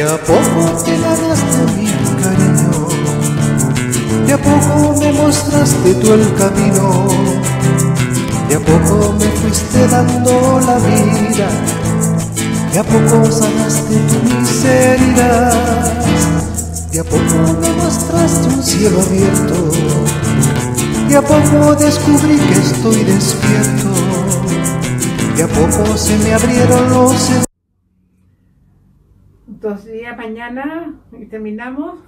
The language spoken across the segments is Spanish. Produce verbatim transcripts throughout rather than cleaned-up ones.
a poco te ganaste mi cariño, de a poco me mostraste tú el camino, de a poco me fuiste dando la vida, de a poco sanaste tu miseria, de a poco me mostraste un cielo abierto, de a poco descubrí que estoy despierto, de a poco se me abrieron los... Dos días mañana y terminamos.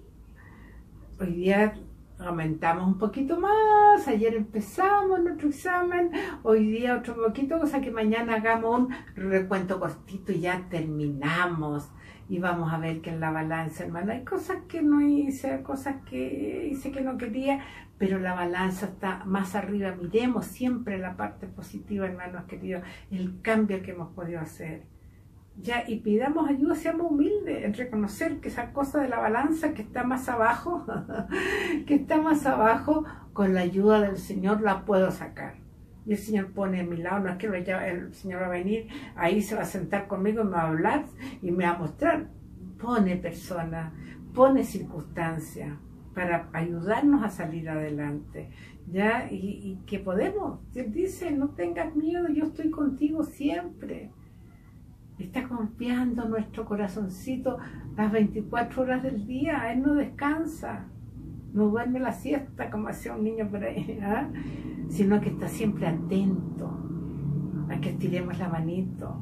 Hoy día aumentamos un poquito más. Ayer empezamos nuestro examen. Hoy día otro poquito, o sea que mañana hagamos un recuento cortito y ya terminamos. Y vamos a ver que en la balanza, hermano, hay cosas que no hice, cosas que hice que no quería, pero la balanza está más arriba. Miremos siempre la parte positiva, hermanos queridos, el cambio que hemos podido hacer. Ya, y pidamos ayuda, seamos humildes en reconocer que esa cosa de la balanza que está más abajo, que está más abajo, con la ayuda del Señor la puedo sacar. Y el Señor pone a mi lado, no es que el Señor va a venir, ahí se va a sentar conmigo y me va a hablar y me va a mostrar. Pone personas, pone circunstancias para ayudarnos a salir adelante. ¿Ya? Y, y que podemos. Él dice, no tengas miedo, yo estoy contigo siempre. Está golpeando nuestro corazoncito las veinticuatro horas del día. Él no descansa, no duerme la siesta como hacía un niño por ahí, ¿eh? Sino que está siempre atento a que estiremos la manito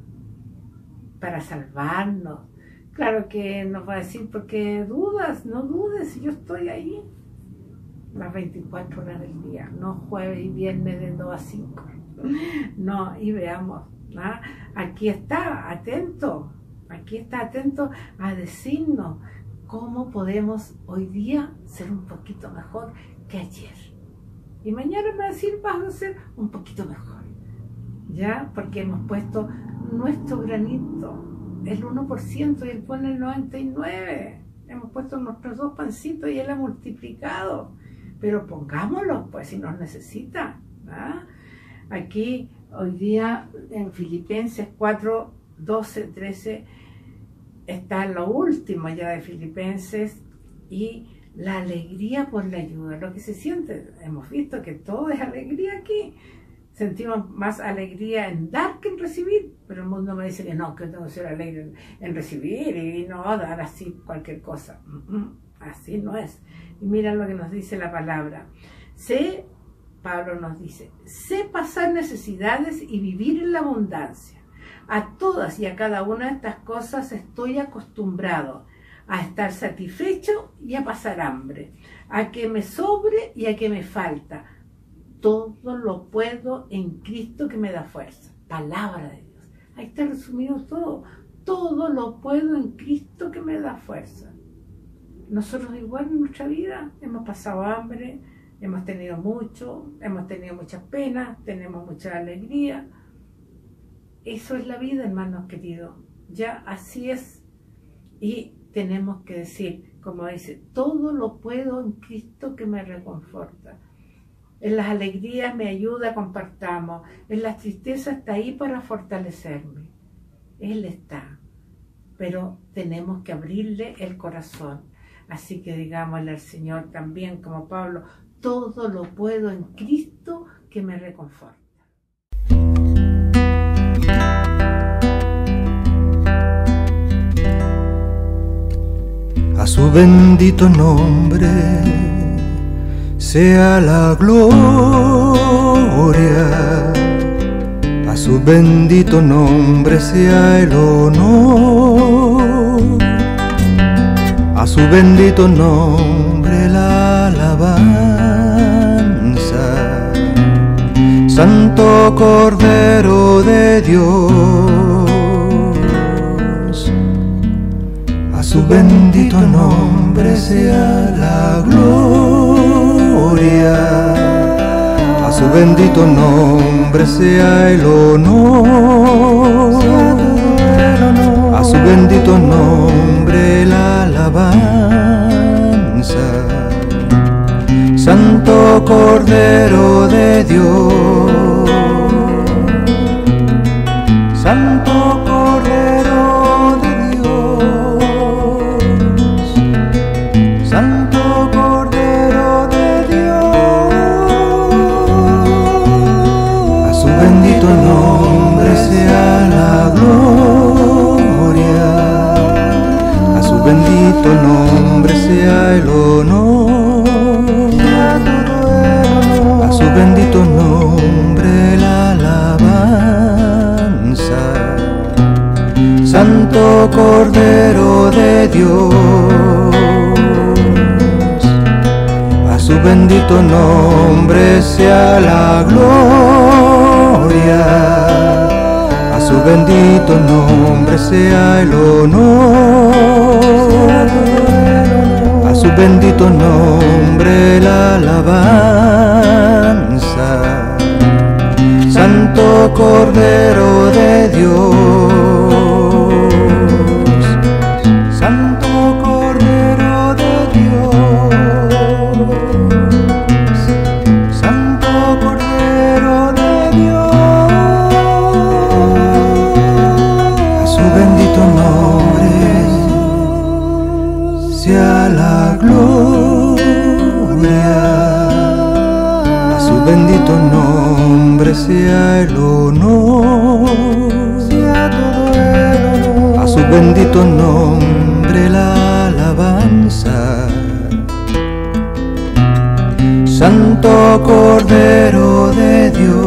para salvarnos. Claro que nos va a decir, porque dudas, no dudes, yo estoy ahí las veinticuatro horas del día, no jueves y viernes de dos a cinco. No, y veamos. ¿Ah? Aquí está, atento, aquí está atento a decirnos cómo podemos hoy día ser un poquito mejor que ayer. Y mañana me va a decir, vas a ser un poquito mejor. ¿Ya? Porque hemos puesto nuestro granito, el uno por ciento y él pone el noventa y nueve por ciento. Hemos puesto nuestros dos pancitos y él ha multiplicado. Pero pongámoslo, pues, si nos necesita. ¿Ah? Aquí, hoy día, en Filipenses cuatro, doce, trece, está lo último ya de Filipenses y la alegría por la ayuda, lo que se siente. Hemos visto que todo es alegría aquí. Sentimos más alegría en dar que en recibir, pero el mundo me dice que no, que tengo que ser alegre en, en recibir y no dar así cualquier cosa. Así no es. Y mira lo que nos dice la palabra. Sé Pablo nos dice, sé pasar necesidades y vivir en la abundancia. A todas y a cada una de estas cosas estoy acostumbrado, a estar satisfecho y a pasar hambre, a que me sobre y a que me falta. Todo lo puedo en Cristo que me da fuerza. Palabra de Dios. Ahí está resumido todo. Todo lo puedo en Cristo que me da fuerza. Nosotros igual en nuestra vida hemos pasado hambre, hemos tenido mucho, hemos tenido muchas penas, tenemos mucha alegría. Eso es la vida, hermanos queridos. Ya así es. Y tenemos que decir, como dice, todo lo puedo en Cristo que me reconforta. En las alegrías me ayuda, compartamos. En las tristezas está ahí para fortalecerme. Él está. Pero tenemos que abrirle el corazón. Así que digámosle al Señor también, como Pablo, todo lo puedo en Cristo que me reconforta. A su bendito nombre sea la gloria, a su bendito nombre sea el honor, a su bendito nombre la alabanza. Santo Cordero de Dios, a su bendito nombre sea la gloria, a su bendito nombre sea el honor, a su bendito nombre la alabanza. Santo Cordero de Dios, Santo Cordero de Dios, sea el honor, sea todo el honor, a su bendito nombre la alabanza. Santo Cordero de Dios, a su bendito nombre sea la gloria, a su bendito nombre sea el honor, a su bendito nombre la alabanza. Santo Cordero de Dios, Santo Cordero de Dios, Santo Cordero de Dios, a su bendito nombre sea la gloria, a su bendito nombre sea el honor, sea todo el honor, a su bendito nombre la alabanza. Santo Cordero de Dios,